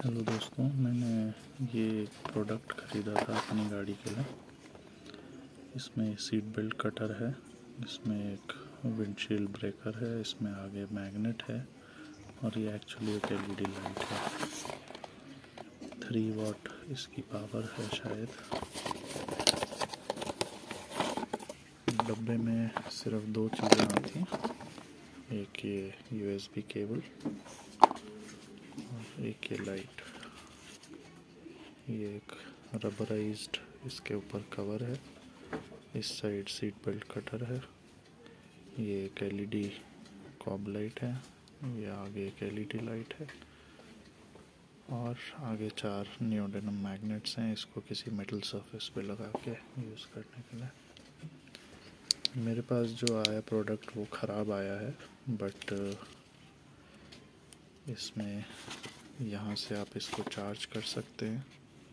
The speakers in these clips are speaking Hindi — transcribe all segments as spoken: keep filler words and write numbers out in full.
हेलो दोस्तों, मैंने ये एक प्रोडक्ट ख़रीदा था अपनी गाड़ी के लिए। इसमें सीट बेल्ट कटर है, इसमें एक विंडशील्ड ब्रेकर है, इसमें आगे मैग्नेट है और ये एक्चुअली एक एलईडी लाइट है। थ्री वाट इसकी पावर है शायद। डब्बे में सिर्फ दो चीज़ें आती हैं, एक ये यूएसबी केबल और एक ये लाइट। ये एक रबराइज्ड इसके ऊपर कवर है। इस साइड सीट बेल्ट कटर है। ये एक एलईडी कॉब लाइट है। ये आगे एक एलईडी लाइट है और आगे चार नियोडिनम मैग्नेट्स हैं। इसको किसी मेटल सरफेस पे लगा के यूज़ करने के लिए। मेरे पास जो आया प्रोडक्ट वो ख़राब आया है, बट इसमें यहाँ से आप इसको चार्ज कर सकते हैं।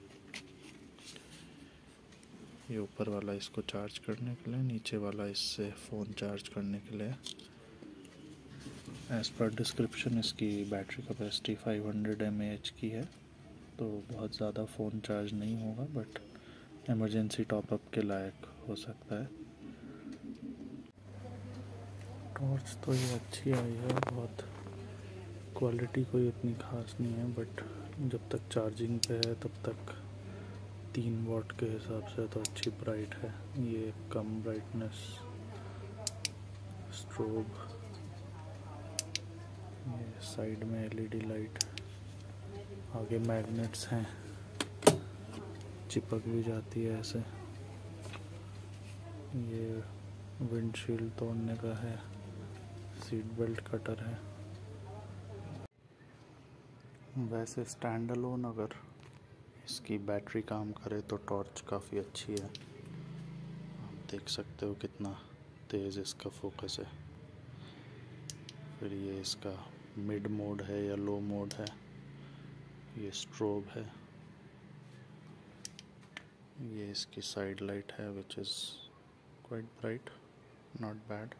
ये ऊपर वाला इसको चार्ज करने के लिए, नीचे वाला इससे फ़ोन चार्ज करने के लिए। एज़ पर डिस्क्रिप्शन इसकी battery capacity five hundred M A H की है, तो बहुत ज़्यादा फ़ोन चार्ज नहीं होगा, बट इमरजेंसी टॉपअप के लायक हो सकता है। टॉर्च तो ये अच्छी आई है, बहुत क्वालिटी कोई इतनी ख़ास नहीं है, बट जब तक चार्जिंग पे है तब तक तीन वाट के हिसाब से तो अच्छी ब्राइट है। ये कम ब्राइटनेस स्ट्रोब, ये साइड में एलईडी लाइट, आगे मैग्नेट्स हैं, चिपक भी जाती है ऐसे। ये विंडशील्ड तोड़ने का है, सीट बेल्ट कटर है। वैसे स्टैंड अलोन अगर इसकी बैटरी काम करे तो टॉर्च काफ़ी अच्छी है। आप देख सकते हो कितना तेज़ इसका फोकस है। फिर ये इसका मिड मोड है या लो मोड है। ये स्ट्रोब है। ये इसकी साइड लाइट है which is quite bright, not bad.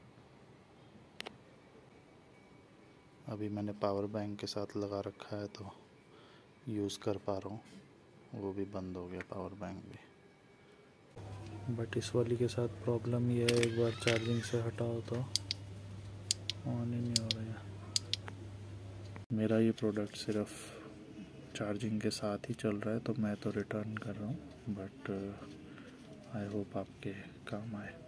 अभी मैंने पावर बैंक के साथ लगा रखा है तो यूज़ कर पा रहा हूँ। वो भी बंद हो गया पावर बैंक भी। बट इस वाली के साथ प्रॉब्लम ये है, एक बार चार्जिंग से हटाओ तो ऑन ही नहीं हो रहा है। मेरा ये प्रोडक्ट सिर्फ चार्जिंग के साथ ही चल रहा है, तो मैं तो रिटर्न कर रहा हूँ, बट आई होप आपके काम आए।